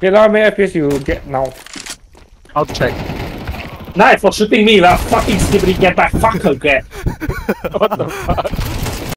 Okay, how many FPS you get now? I'll check. Nice for shooting me lah. Fucking Skibidi, get back. Fuck her, get. What the fuck?